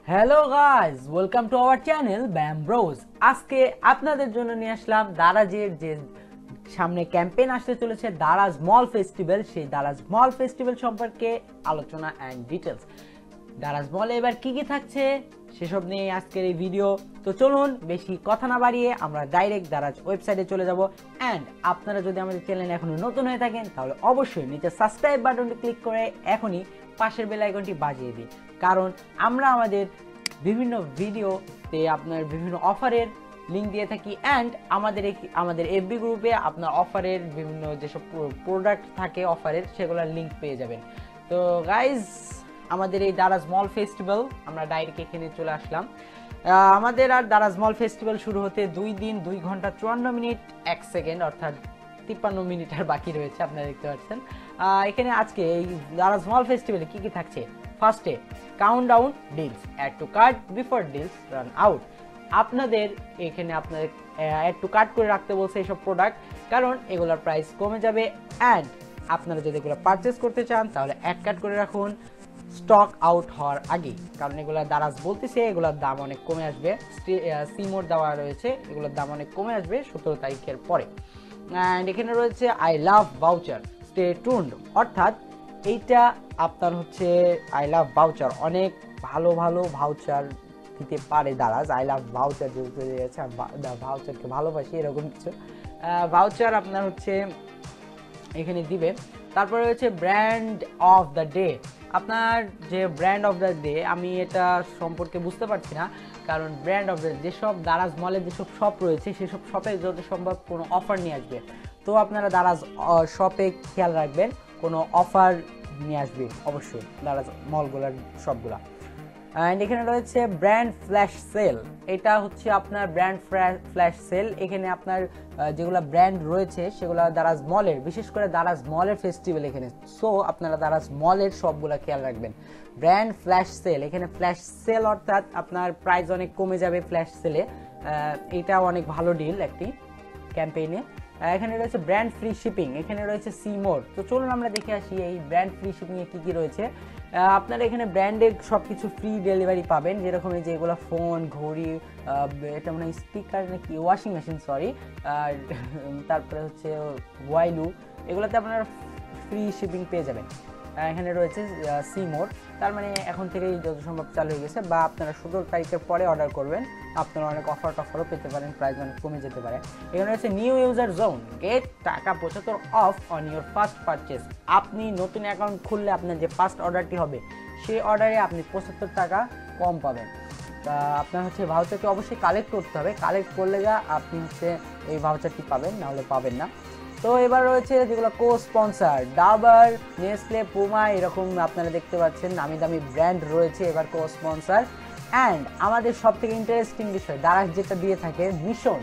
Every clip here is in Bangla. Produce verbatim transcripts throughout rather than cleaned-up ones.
Hello guys, welcome to our channel Bam Bros. আজকে আপনাদের জন্য নিয়ে আসলাম দারাজের যে সামনে ক্যাম্পেইন আসতে চলেছে দারাজ মল ফেস্টিভ্যাল, সেই দারাজ মল ফেস্টিভ্যাল সম্পর্কে আলোচনা অ্যান্ড ডিটেলস। দারাজ মলে এবার কি কি থাকছে সেসব নিয়ে আজকের এই ভিডিও। তো চলুন বেশি কথা না বাড়িয়ে আমরা ডাইরেক্ট দারাজ ওয়েবসাইটে চলে যাব। অ্যান্ড আপনারা যদি আমাদের চ্যানেলে এখনো নতুন হয়ে থাকেন তাহলে অবশ্যই নিচে সাবস্ক্রাইব বাটনটি ক্লিক করে এখনই পাশের বেল আইকনটি বাজিয়ে দিন, কারণ আমরা আমাদের বিভিন্ন ভিডিওতে আপনার বিভিন্ন অফারের লিঙ্ক দিয়ে থাকি। অ্যান্ড আমাদের আমাদের এফবি গ্রুপে আপনার অফারের বিভিন্ন যেসব প্রোডাক্ট থাকে অফারের সেগুলোর লিঙ্ক পেয়ে যাবেন। তো গাইজ, আমাদের এই দারাজ মল ফেস্টিভ্যাল আমরা ডাইরেক্ট এখানে চলে আসলাম। আমাদের আর দারাজ মল ফেস্টিভ্যাল শুরু হতে দুই দিন দুই ঘন্টা চুয়ান্ন মিনিট এক সেকেন্ড অর্থাৎ তিপ্পান্ন মিনিট আর বাকি রয়েছে, আপনারা দেখতে পাচ্ছেন। এখানে আজকে এই দারাজ মল ফেস্টিভ্যালে কি কি থাকছে? ফার্স্টে countdown deals, add to cart before deals run out. আপনাদের এখানে আপনাদের অ্যাড টু কার্ট করে রাখতে বলছে এইসব প্রোডাক্ট, কারণ এগুলোর প্রাইস কমে যাবে। অ্যান্ড আপনারা যদি এগুলো পারচেস করতে চান তাহলে অ্যাড কার্ট করে রাখুন স্টক আউট হওয়ার আগেই, কারণ এগুলো দারাজ বলতেছে এগুলোর দাম অনেক কমে আসবে। সিমোর দেওয়া রয়েছে, এগুলোর দাম অনেক কমে আসবে সতেরো তারিখের পরে। অ্যান্ড এখানে রয়েছে I love voucher, stay tuned, অর্থাৎ এইটা আপনার হচ্ছে আই লাভ ভাউচার, অনেক ভালো ভালো ভাউচার দিতে পারে দারাজ। আই লাভ ভাউচার যেহেতু দিয়েছে, ভাউচারকে ভালোবাসি এরকম কিছু ভাউচার আপনার হচ্ছে এখানে দিবে। তারপরে রয়েছে ব্র্যান্ড অফ দ্য ডে। আপনার যে ব্র্যান্ড অফ দ্য ডে, আমি এটা সম্পর্কে বুঝতে পারছি না, কারণ ব্র্যান্ড অফ দ্য যেসব দারাজ মলে যেসব শপ রয়েছে সেসব শপে যত সম্ভব কোনো অফার নিয়ে আসবে। তো আপনারা দারাজ শপে খেয়াল রাখবেন, কোনো অফার নিয়ে আসবে অবশ্যই দারাজ মলগুলার সবগুলা। অ্যান্ড এখানে রয়েছে ব্র্যান্ড ফ্ল্যাশ সেল। এটা হচ্ছে আপনার ব্র্যান্ড ফ্ল্যাশ সেল। এখানে আপনার যেগুলো ব্র্যান্ড রয়েছে সেগুলো দারাজ মলের, বিশেষ করে দারাজ মলের ফেস্টিভ্যাল এখানে। সো আপনারা দারাজ মলের সবগুলা খেয়াল রাখবেন। ব্র্যান্ড ফ্ল্যাশ সেল, এখানে ফ্ল্যাশ সেল অর্থাৎ আপনার প্রাইস অনেক কমে যাবে ফ্ল্যাশ সেলে। এটা অনেক ভালো ডিল একটি ক্যাম্পেইনে। এখানে রয়েছে ব্র্যান্ড ফ্রি শিপিং, এখানে রয়েছে সিমোর। তো চলুন আমরা দেখে আসি এই ব্র্যান্ড ফ্রি শিপিংয়ে কী কী রয়েছে। আপনারা এখানে ব্র্যান্ডের সব কিছু ফ্রি ডেলিভারি পাবেন, যেরকম এই যেগুলো ফোন, ঘড়ি, এটা মানে স্পিকার নাকি ওয়াশিং মেশিন সরি, আর তারপরে হচ্ছে ওয়াইলু, এগুলোতে আপনারা ফ্রি শিপিং পেয়ে যাবেন। এখানে রয়েছে সিমোর, তার মানে এখন থেকেই যত সম্ভব চালু হয়ে গেছে, বা আপনারা সতেরো তারিখের পরে অর্ডার করবেন, আপনারা অনেক অফার টফারও পেতে পারেন, প্রাইস অনেক কমে যেতে পারে। এখানে রয়েছে নিউ ইউজার জোন, গেট টাকা পঁচাত্তর off on your first purchase. আপনি নতুন অ্যাকাউন্ট খুললে আপনার যে ফার্স্ট অর্ডারটি হবে সেই অর্ডারে আপনি পঁচাত্তর টাকা কম পাবেন। তা আপনার হচ্ছে ভাউচারটি অবশ্যই কালেক্ট করতে হবে, কালেক্ট করলে যা আপনি হচ্ছে এই ভাউচারটি পাবেন, নাহলে পাবেন না। তো এবার রয়েছে যেগুলো co sponsor, Dabur, Nestle, Puma, এরকম আপনারা দেখতে পাচ্ছেন নামি দামি ব্র্যান্ড রয়েছে এবার কো স্পন্সার। অ্যান্ড আমাদের সব থেকে ইন্টারেস্টিং বিষয় দারাজ যেটা দিয়ে থাকে মিশন,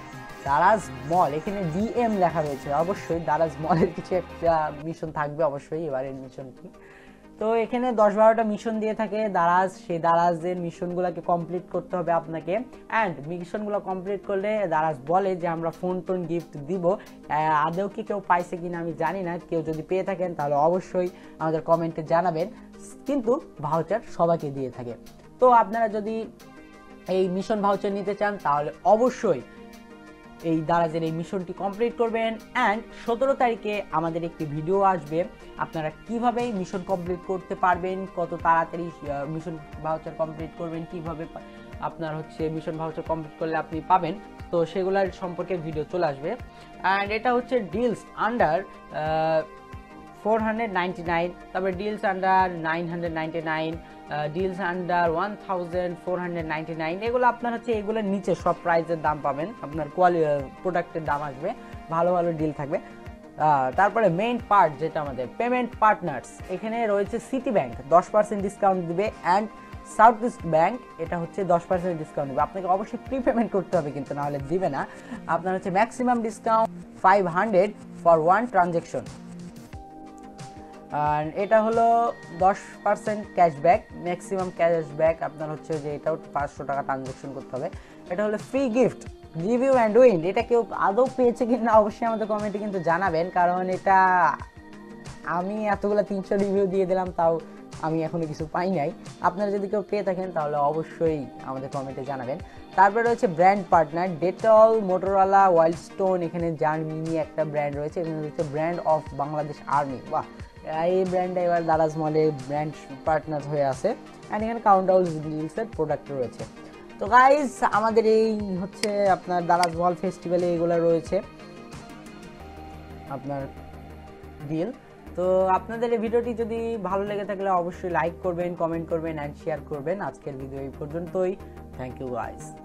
দারাজ মল, এখানে ডিএম লেখা রয়েছে, অবশ্যই দারাজ মলের কিছু একটা মিশন থাকবে অবশ্যই এবারের মিশনটি। তো এখানে দশ বারোটা মিশন দিয়ে থাকে দারাজ, সেই দারাজের মিশনগুলোকে কমপ্লিট করতে হবে আপনাকে। অ্যান্ড মিশনগুলো কমপ্লিট করলে দারাজ বলে যে আমরা ফোন টোন গিফট দিব। আদৌ কি কেউ পাইছে কিনা আমি জানি না, কেউ যদি পেয়ে থাকেন তাহলে অবশ্যই আমাদের কমেন্টে জানাবেন, কিন্তু ভাউচার সবাইকে দিয়ে থাকে। তো আপনারা যদি এই মিশন ভাউচার নিতে চান তাহলে অবশ্যই এই দারাজের এই মিশনটি কমপ্লিট করবেন। অ্যান্ড সতেরো তারিখে আমাদের একটি ভিডিও আসবে, আপনারা কিভাবে মিশন কমপ্লিট করতে পারবেন, কত তাড়াতাড়ি মিশন ভাউচার কমপ্লিট করবেন, কিভাবে আপনার হচ্ছে মিশন ভাউচার কমপ্লিট করলে আপনি পাবেন, তো সেগুলোর সম্পর্কে ভিডিও চলে আসবে। অ্যান্ড এটা হচ্ছে deals under four hundred ninety nine, তারপরে deals under nine hundred ninety nine, deals under one thousand four hundred ninety nine, এগুলো আপনার হচ্ছে এগুলোর নিচে সব প্রাইসের দাম পাবেন, আপনার কোয়ালিটি প্রোডাক্টের দাম আসবে, ভালো ভালো ডিল থাকবে। তারপরে মেইন পার্ট যেটা আমাদের পেমেন্ট পার্টনার্স, এখানে রয়েছে সিটি ব্যাংক দশ পার্সেন্ট ডিসকাউন্ট দিবে। অ্যান্ড সাউথ ইস্ট ব্যাংক, এটা হচ্ছে দশ পার্সেন্ট ডিসকাউন্ট দেবে, আপনাকে অবশ্যই প্রি পেমেন্ট করতে হবে কিন্তু নাহলে দিবে না। আপনার হচ্ছে maximum discount five hundred for one transaction. আর এটা হলো দশ পার্সেন্ট ক্যাশব্যাক, ম্যাক্সিমাম ক্যাশব্যাক আপনার হচ্ছে যে এটাও পাঁচশো টাকা ট্রানজ্যাকশন করতে হবে। এটা হলো free gift review and win, এটা কেউ আদৌ পেয়েছে কিনা অবশ্যই আমাদের কমেন্টে কিন্তু জানাবেন, কারণ এটা আমি এতগুলো তিনশো রিভিউ দিয়ে দিলাম তাও আমি এখনো কিছু পাই নাই। আপনারা যদি কেউ পেয়ে থাকেন তাহলে অবশ্যই আমাদের কমেন্টে জানাবেন। তারপরে রয়েছে brand partner Dettol, Motorola, Wild Stone, এখানে জার্মিনি একটা ব্র্যান্ড রয়েছে, এখানে রয়েছে ব্র্যান্ড অফ বাংলাদেশ আর্মি। বাহ, এই ব্র্যান্ডটা এবার দারাজ মলে ব্র্যান্ড পার্টনার হয়ে আছে। অ্যান্ড এখানে কাউন্টাউন ডিলসের প্রোডাক্ট রয়েছে। তো গাইজ আমাদের এই হচ্ছে আপনার দারাজ মল ফেস্টিভ্যালে এগুলো রয়েছে আপনার ডিল। তো আপনাদের এই ভিডিওটি যদি ভালো লেগে থাকলে অবশ্যই লাইক করবেন, কমেন্ট করবেন অ্যান্ড শেয়ার করবেন। আজকের ভিডিও এই পর্যন্তই। Thank you guys.